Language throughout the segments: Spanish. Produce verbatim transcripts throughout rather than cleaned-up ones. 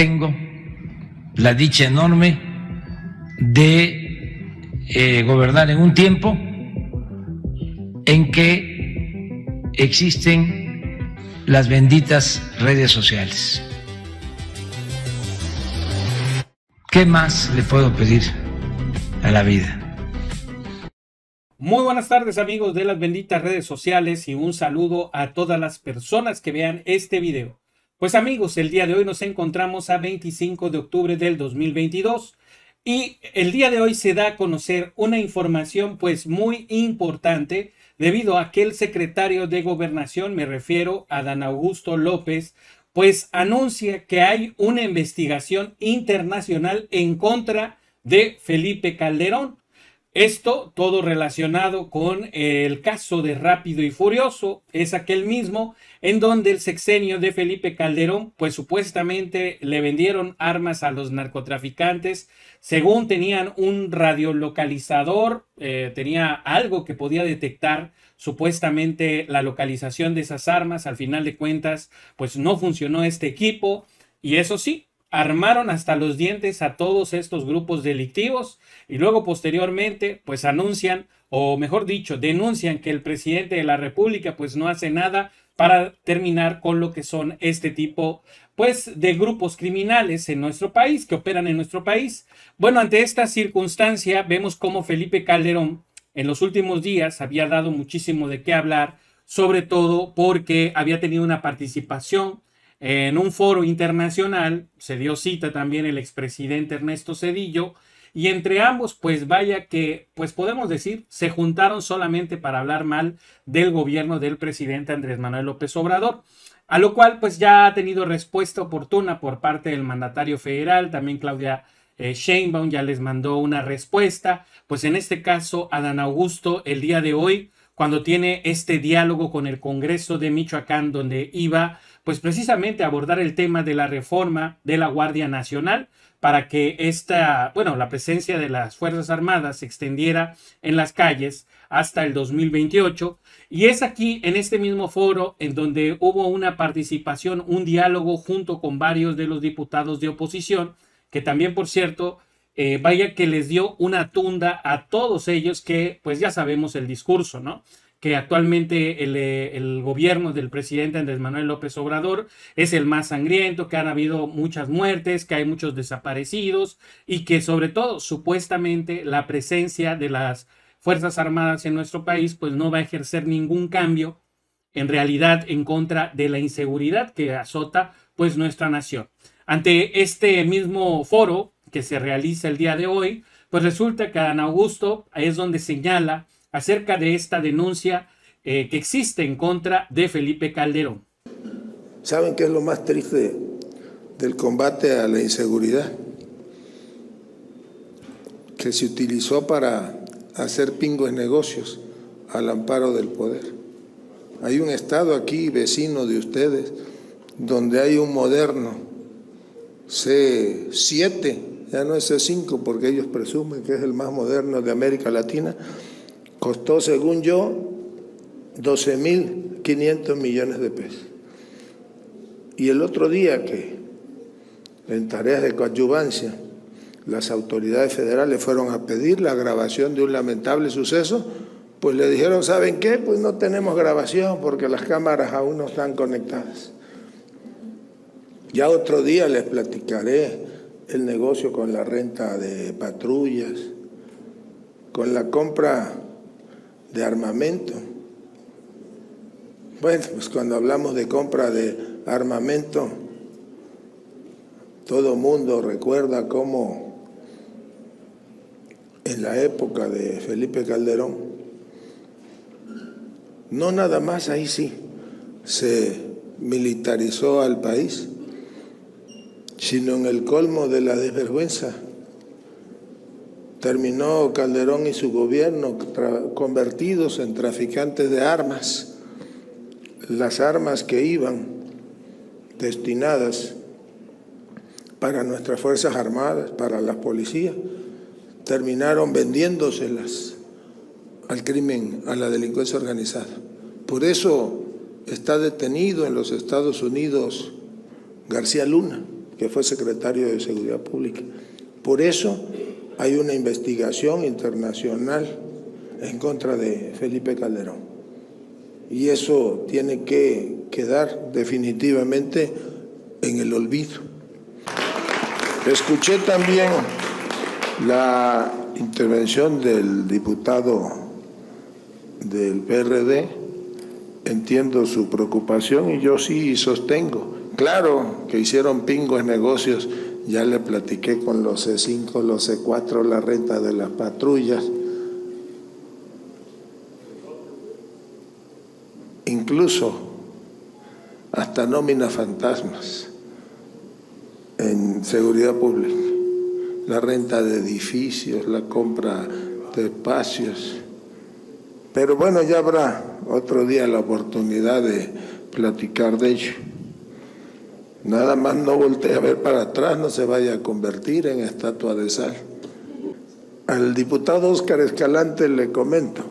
tengo la dicha enorme de eh, gobernar en un tiempo en que existen las benditas redes sociales. ¿Qué más le puedo pedir a la vida? Muy buenas tardes, amigos de las benditas redes sociales, y un saludo a todas las personas que vean este video. Pues amigos, el día de hoy nos encontramos a veinticinco de octubre del dos mil veintidós y el día de hoy se da a conocer una información pues muy importante debido a que el secretario de Gobernación, me refiero a Adán Augusto López, pues anuncia que hay una investigación internacional en contra de Felipe Calderón. Esto todo relacionado con el caso de Rápido y Furioso, es aquel mismo en donde el sexenio de Felipe Calderón, pues supuestamente le vendieron armas a los narcotraficantes, según tenían un radiolocalizador, eh, tenía algo que podía detectar supuestamente la localización de esas armas. Al final de cuentas, pues no funcionó este equipo, y eso sí, armaron hasta los dientes a todos estos grupos delictivos, y luego posteriormente pues anuncian, o mejor dicho, denuncian que el presidente de la República pues no hace nada para terminar con lo que son este tipo pues de grupos criminales en nuestro país, que operan en nuestro país. Bueno, ante esta circunstancia vemos cómo Felipe Calderón en los últimos días había dado muchísimo de qué hablar, sobre todo porque había tenido una participación en un foro internacional. Se dio cita también el expresidente Ernesto Zedillo, y entre ambos, pues vaya que, pues podemos decir, se juntaron solamente para hablar mal del gobierno del presidente Andrés Manuel López Obrador, a lo cual pues ya ha tenido respuesta oportuna por parte del mandatario federal. También Claudia eh, Sheinbaum ya les mandó una respuesta. Pues en este caso, Adán Augusto, el día de hoy, cuando tiene este diálogo con el Congreso de Michoacán, donde iba pues precisamente a abordar el tema de la reforma de la Guardia Nacional, para que esta, bueno, la presencia de las Fuerzas Armadas se extendiera en las calles hasta el dos mil veintiocho. Y es aquí, en este mismo foro, en donde hubo una participación, un diálogo junto con varios de los diputados de oposición, que también, por cierto, eh, vaya que les dio una tunda a todos ellos, que pues ya sabemos el discurso, ¿no? Que actualmente el, el gobierno del presidente Andrés Manuel López Obrador es el más sangriento, que han habido muchas muertes, que hay muchos desaparecidos, y que sobre todo supuestamente la presencia de las Fuerzas Armadas en nuestro país pues no va a ejercer ningún cambio en realidad en contra de la inseguridad que azota pues nuestra nación. Ante este mismo foro que se realiza el día de hoy, pues resulta que Adán Augusto es donde señala acerca de esta denuncia eh, que existe en contra de Felipe Calderón. ¿Saben qué es lo más triste del combate a la inseguridad? Que se utilizó para hacer pingües negocios al amparo del poder. Hay un estado aquí vecino de ustedes donde hay un moderno C siete, ya no es C cinco porque ellos presumen que es el más moderno de América Latina. Costó, según yo, doce mil quinientos millones de pesos. Y el otro día que, en tareas de coadyuvancia, las autoridades federales fueron a pedir la grabación de un lamentable suceso, pues le dijeron, ¿saben qué? Pues no tenemos grabación porque las cámaras aún no están conectadas. Ya otro día les platicaré el negocio con la renta de patrullas, con la compra de armamento. Bueno, pues cuando hablamos de compra de armamento, todo mundo recuerda cómo en la época de Felipe Calderón, no nada más ahí sí, se militarizó al país, sino en el colmo de la desvergüenza. Terminó Calderón y su gobierno convertidos en traficantes de armas. Las armas que iban destinadas para nuestras Fuerzas Armadas, para las policías, terminaron vendiéndoselas al crimen, a la delincuencia organizada. Por eso está detenido en los Estados Unidos García Luna, que fue secretario de Seguridad Pública. Por eso hay una investigación internacional en contra de Felipe Calderón. Y eso tiene que quedar definitivamente en el olvido. Escuché también la intervención del diputado del P R D. Entiendo su preocupación y yo sí sostengo. Claro que hicieron pingües negocios, ya le platiqué con los C cinco, los C cuatro, la renta de las patrullas. Incluso hasta nóminas fantasmas en seguridad pública, la renta de edificios, la compra de espacios. Pero bueno, ya habrá otro día la oportunidad de platicar de ello. Nada más no voltee a ver para atrás, no se vaya a convertir en estatua de sal. Al diputado Óscar Escalante le comento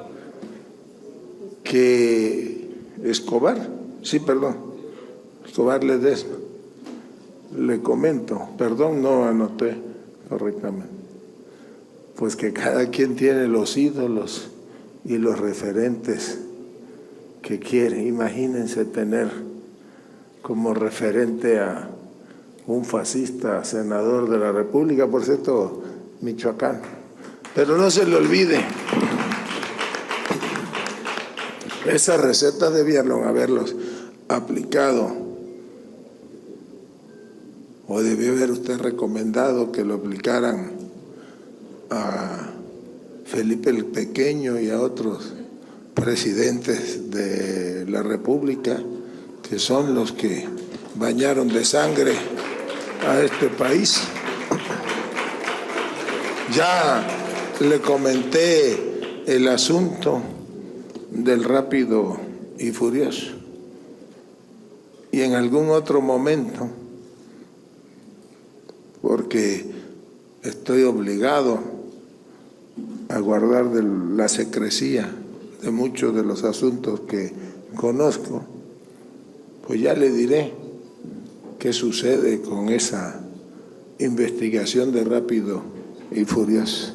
que Escobar, sí, perdón, Escobar Ledesma, le comento, perdón, no anoté correctamente, pues que cada quien tiene los ídolos y los referentes que quiere. Imagínense tener como referente a un fascista senador de la República, por cierto, Michoacán. Pero no se le olvide, esas recetas debieron haberlos aplicado, o debió haber usted recomendado que lo aplicaran a Felipe el Pequeño y a otros presidentes de la República, que son los que bañaron de sangre a este país. Ya le comenté el asunto del Rápido y Furioso, y en algún otro momento, porque estoy obligado a guardar de la secrecía de muchos de los asuntos que conozco, pues ya le diré qué sucede con esa investigación de Rápido y Furioso.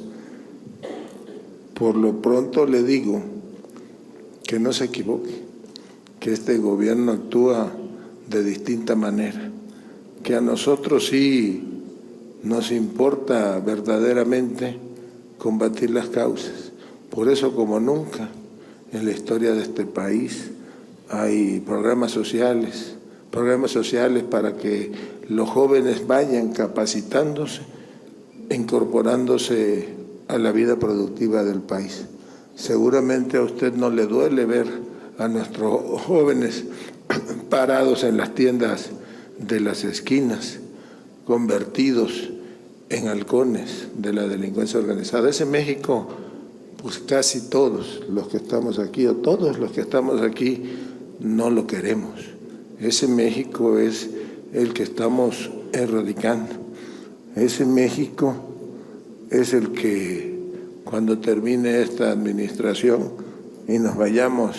Por lo pronto le digo que no se equivoque, que este gobierno actúa de distinta manera, que a nosotros sí nos importa verdaderamente combatir las causas. Por eso, como nunca en la historia de este país, hay programas sociales, programas sociales para que los jóvenes vayan capacitándose, incorporándose a la vida productiva del país. Seguramente a usted no le duele ver a nuestros jóvenes parados en las tiendas de las esquinas, convertidos en halcones de la delincuencia organizada. Ese México, pues casi todos los que estamos aquí, o todos los que estamos aquí, no lo queremos. Ese México es el que estamos erradicando. Ese México es el que, cuando termine esta administración y nos vayamos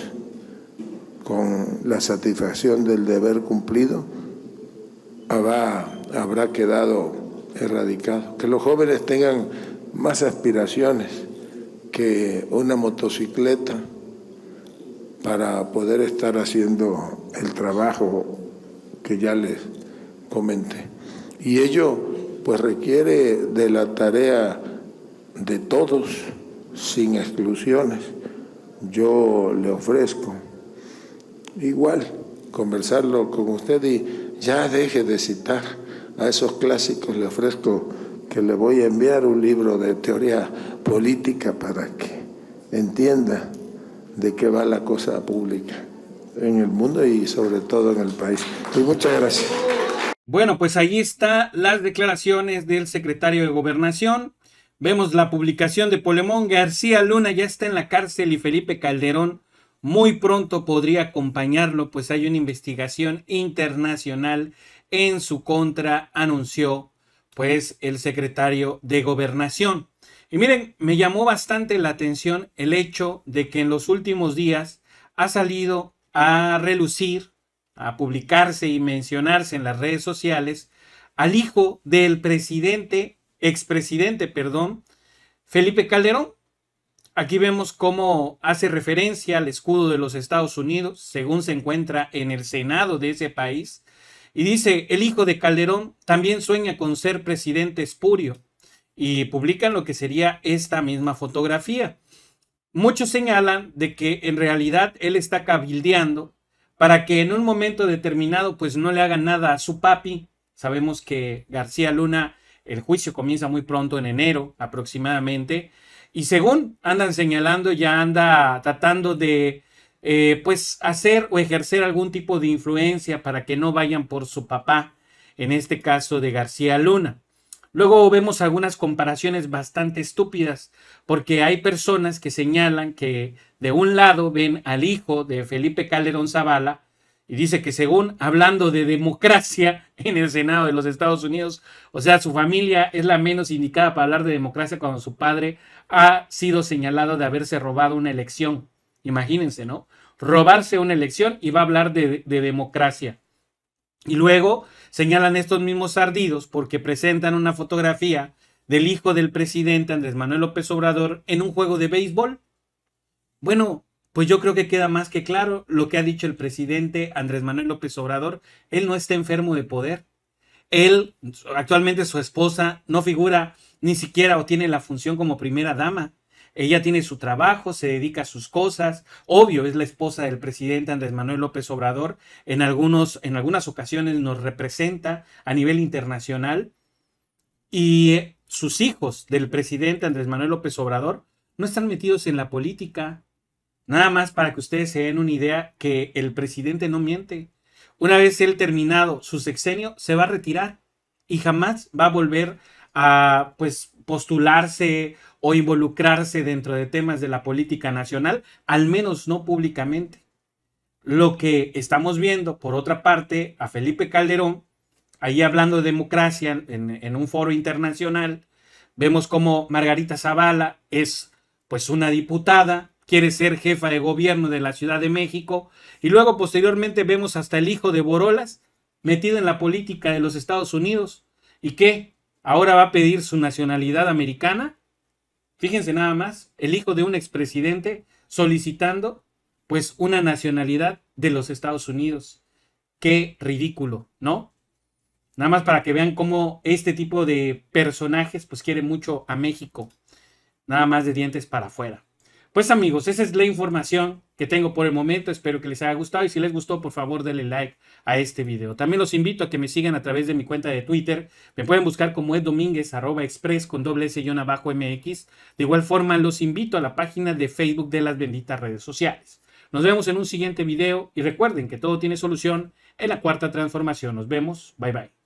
con la satisfacción del deber cumplido, habrá, habrá quedado erradicado. Que los jóvenes tengan más aspiraciones que una motocicleta para poder estar haciendo el trabajo que ya les comenté. Y ello pues requiere de la tarea de todos, sin exclusiones. Yo le ofrezco igual conversarlo con usted, y ya deje de citar a esos clásicos. Le ofrezco que le voy a enviar un libro de teoría política para que entienda de qué va la cosa pública en el mundo y sobre todo en el país. Y muchas gracias. Bueno, pues ahí están las declaraciones del secretario de Gobernación. Vemos la publicación de Polemón. García Luna ya está en la cárcel y Felipe Calderón muy pronto podría acompañarlo, pues hay una investigación internacional en su contra, anunció pues el secretario de Gobernación. Y miren, me llamó bastante la atención el hecho de que en los últimos días ha salido a relucir, a publicarse y mencionarse en las redes sociales al hijo del presidente, expresidente, perdón, Felipe Calderón. Aquí vemos cómo hace referencia al escudo de los Estados Unidos, según se encuentra en el Senado de ese país. Y dice, el hijo de Calderón también sueña con ser presidente espurio. Y publican lo que sería esta misma fotografía. Muchos señalan de que en realidad él está cabildeando para que en un momento determinado pues no le hagan nada a su papi. Sabemos que García Luna, el juicio comienza muy pronto, en enero aproximadamente. Y según andan señalando, ya anda tratando de eh, pues hacer o ejercer algún tipo de influencia para que no vayan por su papá, en este caso de García Luna. Luego vemos algunas comparaciones bastante estúpidas, porque hay personas que señalan que de un lado ven al hijo de Felipe Calderón Zavala y dice que según hablando de democracia en el Senado de los Estados Unidos, o sea, su familia es la menos indicada para hablar de democracia cuando su padre ha sido señalado de haberse robado una elección. Imagínense, ¿no? Robarse una elección y va a hablar de, de democracia. Y luego señalan estos mismos ardidos porque presentan una fotografía del hijo del presidente Andrés Manuel López Obrador en un juego de béisbol. Bueno, pues yo creo que queda más que claro lo que ha dicho el presidente Andrés Manuel López Obrador. Él no está enfermo de poder. Él, actualmente su esposa, no figura ni siquiera o tiene la función como primera dama. Ella tiene su trabajo, se dedica a sus cosas. Obvio, es la esposa del presidente Andrés Manuel López Obrador. En, algunos, en algunas ocasiones nos representa a nivel internacional. Y sus hijos del presidente Andrés Manuel López Obrador no están metidos en la política. Nada más para que ustedes se den una idea que el presidente no miente. Una vez él terminado su sexenio, se va a retirar y jamás va a volver a pues, postularse o involucrarse dentro de temas de la política nacional, al menos no públicamente. Lo que estamos viendo, por otra parte, a Felipe Calderón, ahí hablando de democracia en, en un foro internacional, vemos como Margarita Zavala es pues una diputada, quiere ser jefa de gobierno de la Ciudad de México, y luego posteriormente vemos hasta el hijo de Borolas metido en la política de los Estados Unidos. ¿Y qué? ¿Ahora va a pedir su nacionalidad americana? Fíjense nada más, el hijo de un expresidente solicitando pues una nacionalidad de los Estados Unidos. Qué ridículo, ¿no? Nada más para que vean cómo este tipo de personajes pues quiere mucho a México. Nada más de dientes para afuera. Pues amigos, esa es la información que tengo por el momento. Espero que les haya gustado y si les gustó, por favor, denle like a este video. También los invito a que me sigan a través de mi cuenta de Twitter. Me pueden buscar como Ed Domínguez, arroba express con doble S guión abajo M X. De igual forma, los invito a la página de Facebook de las benditas redes sociales. Nos vemos en un siguiente video y recuerden que todo tiene solución en la cuarta transformación. Nos vemos. Bye bye.